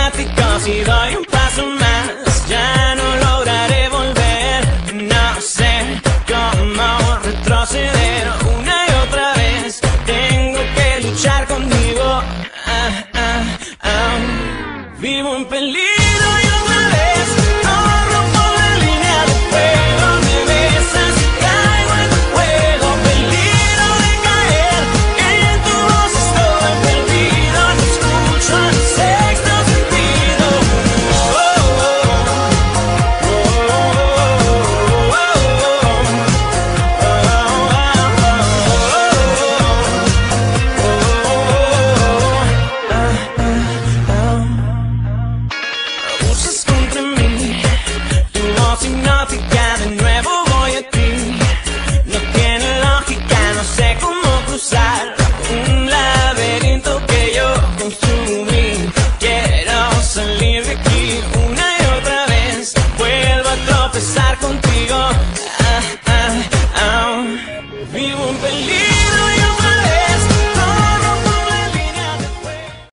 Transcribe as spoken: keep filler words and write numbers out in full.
automático. Si doy un paso más, ya no lograré volver. No sé cómo retroceder. Una y otra vez tengo que luchar conmigo. Ah, ah, ah. Vivo en peligro.